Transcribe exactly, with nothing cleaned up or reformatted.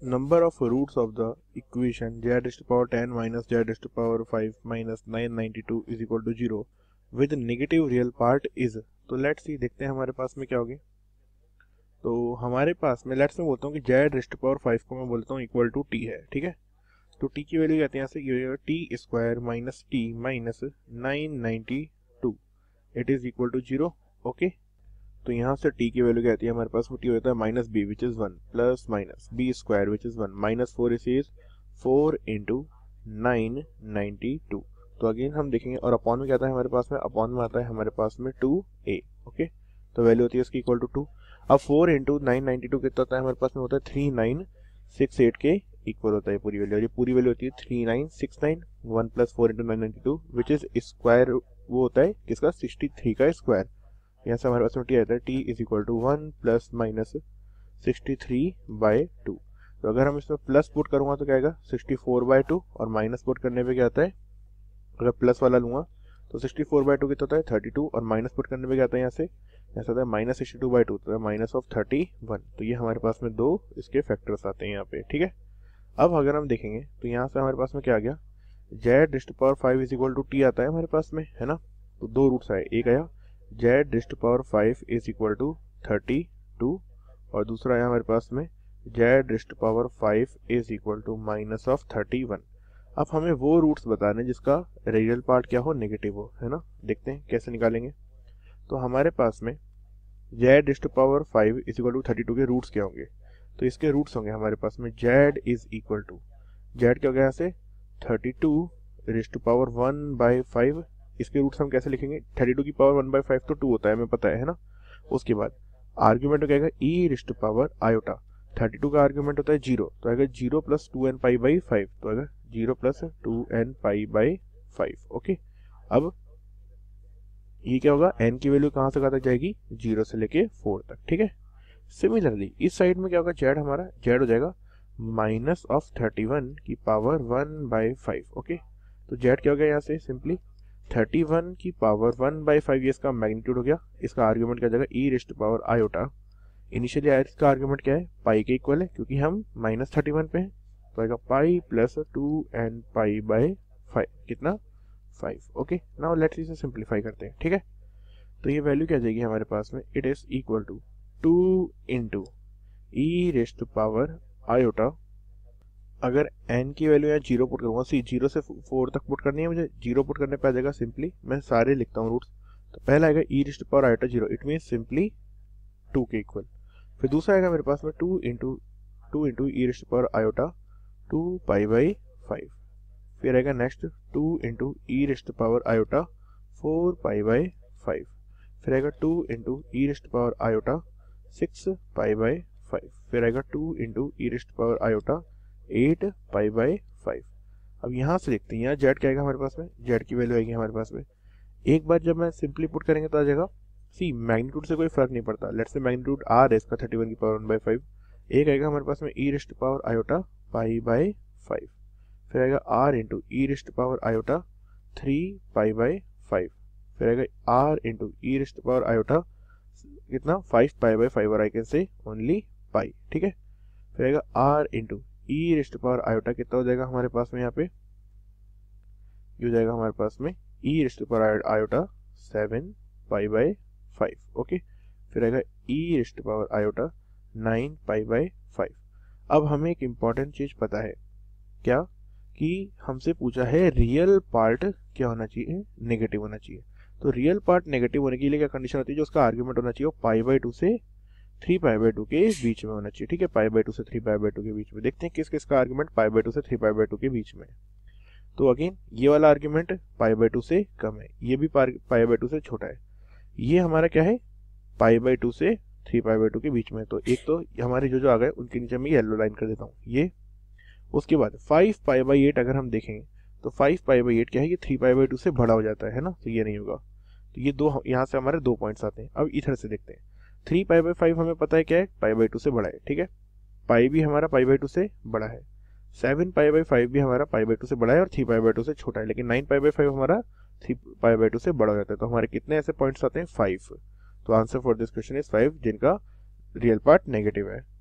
Number of roots of the equation z raised to power ten minus z raised to power five minus nine ninety-two is equal to zero with negative real part is। तो let's see देखते हैं हमारे पास में क्या होगी। तो हमारे पास में लेट्स मैं बोलता हूँ कि z raised to power five को मैं बोलता हूँ इक्वल टू t है, ठीक है। तो t की वैल्यू कहते हैं यहाँ से ये T square minus T minus nine ninety two it is equal to zero. Okay, तो यहाँ से t की वैल्यू कहती है हमारे पास t होता है minus B which is one plus minus B square which is one minus four is four into nine ninety two. तो अगेन हम देखेंगे और अपॉन में क्या आता है हमारे पास में, अपॉन में आता है हमारे पास में टू ए। ओके, तो वैल्यू होती है इसकी इक्वल टू टू। अब four into nine ninety two कितना होता है हमारे पास में, होता है थ्री नाइन सिक्स एट के इक्वल होता है पूरी वैल्यू। और ये पूरी वैल्यू होती है three nine six nine one plus four into nine ninety two which is square, वो होता है किसका, सिक्सटी थ्री का स्क्वायर। यहाँ से हमारे पास में टी आता है T is equal to one plus minus sixty three by two. तो अगर हम इसमें प्लस पुट करूँगा तो क्या आएगा सिक्सटी फोर बाई टू, और माइनस पुट करने पे क्या आता है, अगर प्लस वाला लूँगा तो सिक्सटी फोर बाई टू कितना होता है थर्टी टू, और माइनस पुट करने पे क्या आता है यहाँ से, यहाँ से आता है minus sixty two by two, तो माइनस ऑफ थर्टी वन। तो ये हमारे पास में दो इसके फैक्टर्स आते हैं यहाँ पे, ठीक है। अब अगर हम देखेंगे तो यहाँ से हमारे पास में क्या आ गया, Z raised power five is equal to T आता है हमारे पास में, है ना। तो दो रूट्स आए, एक आया Z raised power five is equal to thirty two, और दूसरा आया हमारे पास में Z raised power five is equal to minus of thirty one. अब हमें वो रूट्स बताने जिसका रियल पार्ट क्या हो, नेगेटिव हो, है ना। देखते हैं कैसे निकालेंगे। तो हमारे पास में Z raised power five is equal to thirty two के रूट्स क्या होंगे, तो इसके रूट्स होंगे हमारे पास में Z is equal to, Z क्या हो गया यहाँ से thirty two raised power one by five. इसके रूट्स हम कैसे लिखेंगे, थर्टी टू की पावर वन बाई फाइव तो टू होता है, हमें पता है, है ना। उसके बाद आर्ग्यूमेंट क्या आएगा, e raised power iota, thirty two का आर्ग्यूमेंट होता है जीरो, तो आएगा zero plus two n pi by five, तो आएगा zero plus two n pi by five. Okay, अब ये क्या होगा, एन की वैल्यू कहाँ से कहाँ तक जाएगी, जीरो से लेके फोर तक, ठीक है। सिमिलरली इस साइड में क्या होगा, जेड हमारा जेड हो जाएगा माइनस ऑफ थर्टी वन की power one by five. Okay, तो जेड क्या हो गया यहाँ से सिंपली थर्टी वन की पावर वन बाई फाइव, ये इसका मैग्नीट्यूड हो गया। इसका आर्ग्यूमेंट क्या जाएगा, e raised power iota. Initially आया इसका आर्ग्यूमेंट क्या है, पाई के इक्वल है, क्योंकि हम माइनस थर्टी वन पे हैं, तो आएगा pi plus two n pi by five, कितना फाइव। ओके, नाउ लेट्स इसे सिंप्लीफाई करते हैं, ठीक है। तो ये वैल्यू क्या जाएगी हमारे पास में, it is equal to two into e raised power iota. अगर n की वैल्यू यहाँ जीरो पुट करूँगा, सी जीरो से फोर तक पुट करनी है मुझे, जीरो पुट करने पे आ जाएगा सिंपली, मैं सारे लिखता हूँ रूट्स। तो पहला आएगा e raised power iota zero, it mean simply two के इक्वल। फिर दूसरा आएगा मेरे पास में two into two into e raised power iota two pi by five. फिर आएगा next two into e raised power iota four pi by five. फिर आएगा two into e raised power iota six pi by five. फिर आएगा two into e raised power iota eight pi by five. अब यहाँ से देखते हैं, यहाँ जेड क्या आएगा हमारे पास में, जेड की वैल्यू आएगी हमारे पास में, एक बार जब मैं सिंपली पुट करेंगे तो आ जाएगा, सी मैग्नीट्यूड से कोई फर्क नहीं पड़ता, लेट्स से मैग्नीट्यूड आर है इसका थर्टी वन की पावर वन बाई फाइव। एक आएगा हमारे पास में e raised power iota pi by five. फिर आएगा r into e raised power iota three pi by five. फिर आएगा r into e raised power iota कितना फाइव पाई बाई फाइव, और आई कैन से ओनली पाई, ठीक है। फिर आएगा r into e raised power iota कितना हो जाएगा हमारे पास में, यहाँ पे ये हो जाएगा हमारे पास में e raised power iota seven pi by five. Okay, फिर आएगा e raised power iota nine pi by five. अब हमें एक इम्पॉर्टेंट चीज पता है क्या, कि हमसे पूछा है रियल पार्ट क्या होना चाहिए, नेगेटिव होना चाहिए। तो रियल पार्ट नेगेटिव होने के लिए क्या कंडीशन होती है, जो उसका आर्ग्यूमेंट होना चाहिए वो पाई बाई टू से थ्री पाई बाई टू के बीच में होना चाहिए, ठीक है। पाई बाई टू से थ्री पाई बाई टू के बीच में, देखते हैं किस किस का आर्ग्यूमेंट पाई बाई टू से थ्री पाई बाई टू के बीच में। तो अगेन ये वाला आर्ग्यूमेंट पाई बाई टू से कम है, ये भी पाई बाई टू से छोटा है, ये हमारा क्या है पाई बाई टू से थ्री पाई बाई टू के बीच में। तो एक तो हमारे जो जो आ गए उनके नीचे मैं येलो लाइन कर देता हूँ ये। उसके बाद फाइव पाई बाई एट अगर हम देखेंगे तो फाइव पाई बाई एट क्या है, ये थ्री पाई बाई टू से बड़ा हो जाता है ना, तो ये नहीं होगा। तो ये दो यहाँ से हमारे दो पॉइंट्स आते हैं। अब इधर से देखते हैं, थ्री पाई बाई फाइव हमें पता है क्या है, पाई बाई टू से बड़ा है, ठीक है। पाई भी हमारा पाई बाई टू से बड़ा है, सेवन पाई बाई फाइव भी हमारा पाई बाई टू से बड़ा है, और थ्री पाई बाई टू से छोटा है, लेकिन नाइन पाई बाई फाइव हमारा थ्री पाई बाई टू से बड़ा हो जाता है। तो हमारे कितने ऐसे पॉइंट्स आते हैं, फाइव। तो answer for this question is five, जिनका रियल पार्ट नेगेटिव है।